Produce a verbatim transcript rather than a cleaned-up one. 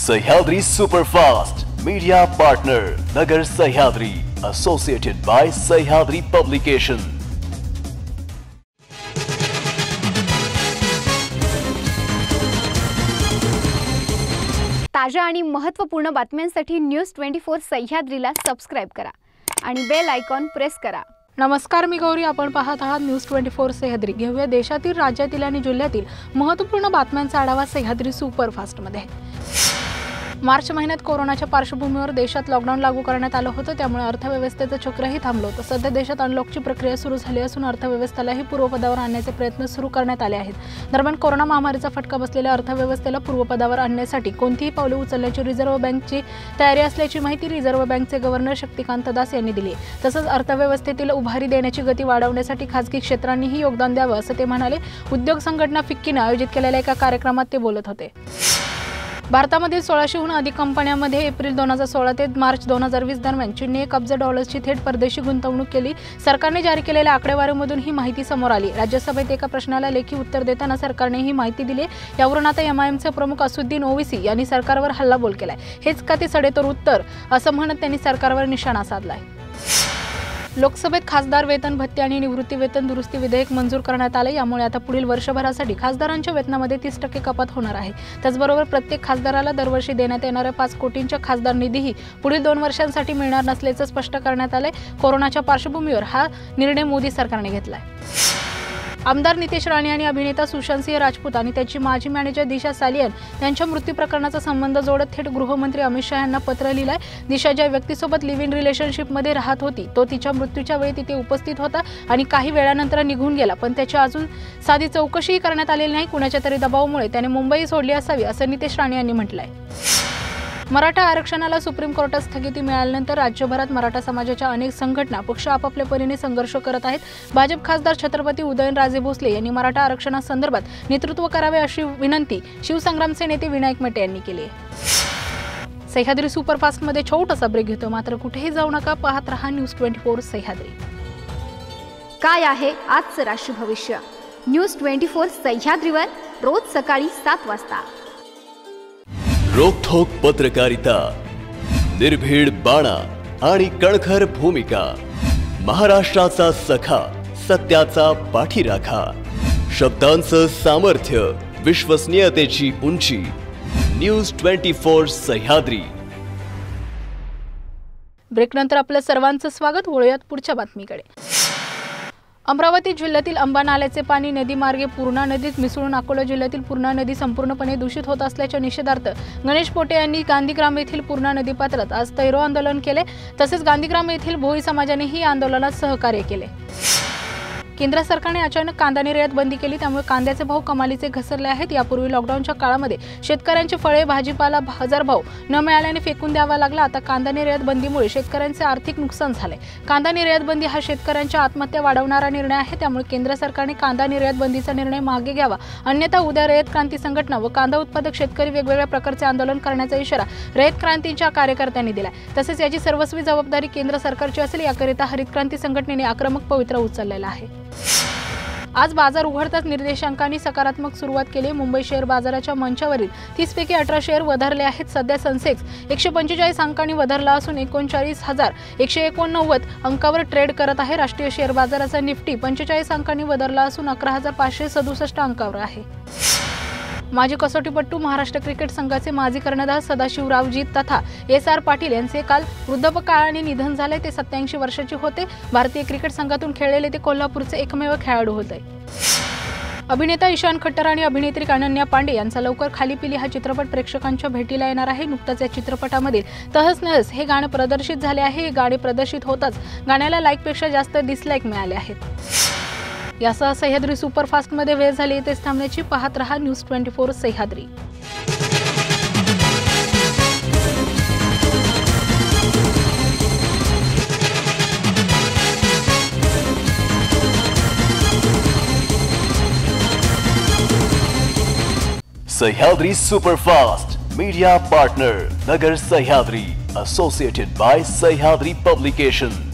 Sahyadri superfast media partner Nagar Sahyadri associated by Sahyadri publication. ताजा आणि महत्त्वपूर्ण बातम्यांसाठी न्यूज ट्वेंटी फोर सह्याद्रीला सबस्क्राइब करा आणि बेल आयकॉन प्रेस करा। नमस्कार, मी गौरी, आपण पाहत आहात न्यूज ट्वेंटी फोर सह्याद्री। घेऊया देशातील, राज्यातील आणि जिल्ह्यातील महत्त्वपूर्ण बातम्यांचा आढावा सह्याद्री सुपरफास्टमध्ये। मार्च महिन्यात कोरोनाच्या पार्श्वभूमीवर देशात लॉकडाऊन लागू करण्यात आलं होतं, त्यामुळे अर्थव्यवस्थेचं चक्रही थांबलं होतं। सध्या देशात अनलॉकची प्रक्रिया सुरू झाली असून अर्थव्यवस्थेलाही पूर्वपदावर आणण्याचे प्रयत्न सुरू करण्यात आले आहेत। दरम्यान कोरोना महामारीचा फटका बसलेल्या अर्थव्यवस्थेला पूर्वपदावर आणण्यासाठी कोणतीही पावले उचलण्याची रिझर्व्ह बँकेची तयारी असल्याची माहिती रिझर्व्ह बँकेचे गव्हर्नर शक्तिकांत दास यांनी दिली आहे। तसंच अर्थव्यवस्थेतील उभारी देण्याची गती वाढवण्यासाठी खासगी क्षेत्रांनीही योगदान द्यावं असं ते म्हणाले। उद्योग संघटना फिक्कीने आयोजित केलेल्या एका कार्यक्रमात ते बोलत होते। भारतामधील सोळाशेहून अधिक कंपन्यांमध्ये एप्रिल दोन हजार सोळा ते मार्च दोन हजार वीस दरम्यान चीनने एक अब्ज डॉलर्सची थेट परदेशी गुंतवणूक केली। सरकारने जारी केलेल्या आकडेवारीमधून ही माहिती समोर आली। राज्यसभेत एका प्रश्नाला लेखी उत्तर देताना सरकारने ही माहिती दिली। यावरून आता एमआयएमचे प्रमुख असुद्दीन ओवैसी यांनी सरकारवर हल्लाबोल केलाय। हेच का ते सडेतोड उत्तर असं म्हणत त्यांनी सरकारवर निशाणा साधलाय। लोकसभेत खासदार वेतन भत्ते आणि निवृत्ती वेतन दुरुस्ती विधेयक मंजूर करण्यात आले। यामुळे आता पुढील वर्षभरासाठी खासदारांच्या वेतनामध्ये तीस टक्के कपात होणार आहे। त्याचबरोबर प्रत्येक खासदाराला दरवर्षी देण्यात येणाऱ्या पाच कोटींच्या खासदार निधीही पुढील दोन वर्षांसाठी मिळणार नसल्याचं स्पष्ट करण्यात आले। कोरोनाच्या पार्श्वभूमीवर हा निर्णय मोदी सरकारने घेतलाय। आमदार नितेश राणे आणि अभिनेता सुशांत सिंह राजपूत आणि त्याची माजी मॅनेजर दिशा सालियन यांच्या मृत्यू प्रकरणाचा संबंध जोडत थेट गृहमंत्री अमित शहा यांना पत्र लिहिलंय। दिशा ज्या व्यक्तीसोबत लिव्ह इन रिलेशनशिपमध्ये राहत होती तो तिच्या मृत्यूच्या वेळी तिथे उपस्थित होता आणि काही वेळानंतर निघून गेला, पण त्याची अजून साधी चौकशीही करण्यात आलेली नाही। कुणाच्या तरी दबावामुळे त्याने मुंबई सोडली असावी असं नितेश राणे यांनी म्हटलंय। मराठा आरक्षणाला सुप्रीम कोर्टात स्थगिती मिळाल्यानंतर राज्यभरात मराठा समाजाच्या अनेक संघटना पक्ष आपापल्या परीने संघर्ष करत आहेत। भाजप खासदार छत्रपती उदयनराजे भोसले यांनी मराठा आरक्षणासंदर्भात नेतृत्व करावे अशी विनंती शिवसंग्रामचे नेते विनायक मेटे यांनी केली आहे। सह्याद्री सुपरफास्टमध्ये छोटासा ब्रेक घेतो, मात्र कुठेही जाऊ नका, पाहत रहा न्यूज ट्वेंटी फोर सह्याद्री। काय आहे आजचं राष्ट्र भविष्य? न्यूज ट्वेंटी फोर सह्याद्रीवर रोज सकाळी सात वाजता। रोकठोक पत्रकारिता, निर्भीड बाणा आणि कणखर भूमिका, महाराष्ट्राचा सखा, सत्याचा पाठीराखा, शब्दांचं सामर्थ्य, विश्वसनीयतेची उंची, न्यूज ट्वेंटी फोर सह्याद्री। ब्रेकनंतर आपलं सर्वांचं स्वागत। वळूयात पुढच्या बातमीकडे। अमरावती जिल्ह्यातील अंबा नाल्याचे पाणी नदीमार्गे पूर्णा नदीत मिसळून अकोला जिल्ह्यातील पूर्णा नदी संपूर्णपणे दूषित होत असल्याच्या निषेधार्थ गणेश पोटे यांनी गांधीग्राम येथील पूर्णा नदी पात्रात आज तैरो आंदोलन केले। तसेच गांधीग्राम येथील भोई समाजानेही आंदोलनात सहकार्य केले। केंद्र सरकारने अचानक कांदा निर्यात बंदी केली, त्यामुळे कांद्याचे भाव कमालीचे घसरले आहेत। यापूर्वी लॉकडाऊनच्या काळामध्ये शेतकऱ्यांची फळे भाजीपाला बाजारभाव न मिळाल्याने फेकून द्यावा लागला। आता कांदा निर्यात बंदीमुळे शेतकऱ्यांचे आर्थिक नुकसान झाले। कांदा निर्यात बंदी हा शेतकऱ्यांच्या आत्महत्या वाढवणारा निर्णय आहे, त्यामुळे केंद्र सरकारने कांदा निर्यात बंदीचा निर्णय मागे घ्यावा, अन्यथा उद्या रयत क्रांती संघटना व कांदा उत्पादक शेतकरी वेगवेगळ्या प्रकारचे आंदोलन करण्याचा इशारा रयत क्रांतीच्या कार्यकर्त्यांनी दिला। तसेच याची सर्वस्वी जबाबदारी केंद्र सरकारची असेल, याकरिता हरित क्रांती संघटनेने आक्रमक पवित्रा उचललेला आहे। आज बाजार उघडताच निर्देशांकांनी सकारात्मक सुरुवात केली। मुंबई शेअर बाजाराच्या मंचावरील तीस पैकी अठरा शेअर वधारले आहेत। सध्या सेन्सेक्स एकशे पंचेचाळीस अंकांनी वधारला असून एकोणचाळीस हजार एकशे एकोणनव्वद अंकावर ट्रेड करत आहे। राष्ट्रीय शेअर बाजाराचा निफ्टी पंचेचाळीस अंकांनी वधारला असून अकरा हजार पाचशे सदुसष्ट अंकावर आहे। माजी कसोटीपटू, महाराष्ट्र क्रिकेट संघाचे माजी कर्णधार सदाशिवरावजी तथा एस आर पाटील यांचे काल वृद्धापकाळाने निधन झाले। ते सत्याऐंशी वर्षाचे होते। भारतीय क्रिकेट संघातून खेळलेले ते कोल्हापूरचे एकमेव खेळाडू होते। अभिनेता ईशान खट्टर आणि अभिनेत्री अनन्या पांडे यांचा लवकर खाली पिली हा चित्रपट प्रेक्षकांच्या भेटीला येणार आहे। नुकताच या चित्रपटामधील तहस नहस हे गाणं प्रदर्शित झाले आहे। हे गाणे प्रदर्शित होताच गाण्याला लाईकपेक्षा जास्त डिसलाईक मिळाले आहेत। यासह सह्याद्री सुपरफास्टमध्ये वेळ झाली इथेच थांबण्याची। पाहत रहा news twenty four Sahyadri. Sahyadri superfast media partner Nagar Sahyadri associated by Sahyadri publication.